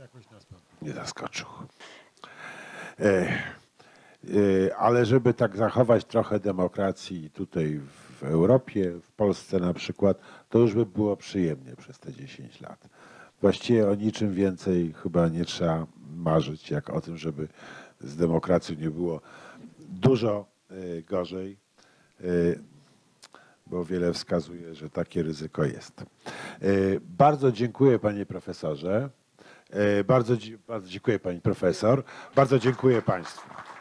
Nie zaskoczył. Ale żeby tak zachować trochę demokracji tutaj w Europie, w Polsce na przykład, to już by było przyjemnie przez te 10 lat. Właściwie o niczym więcej chyba nie trzeba marzyć, jak o tym, żeby z demokracją nie było dużo gorzej, bo wiele wskazuje, że takie ryzyko jest. Bardzo dziękuję, panie profesorze. Bardzo dziękuję, pani profesor. Bardzo dziękuję państwu.